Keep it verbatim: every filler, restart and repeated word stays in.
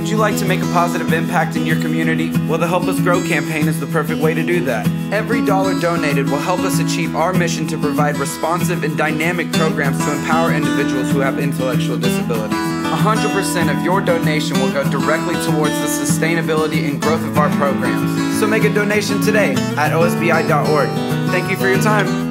Would you like to make a positive impact in your community? Well, the Help Us Grow campaign is the perfect way to do that. Every dollar donated will help us achieve our mission to provide responsive and dynamic programs to empower individuals who have intellectual disabilities. one hundred percent of your donation will go directly towards the sustainability and growth of our programs. So make a donation today at O S B I dot org. Thank you for your time.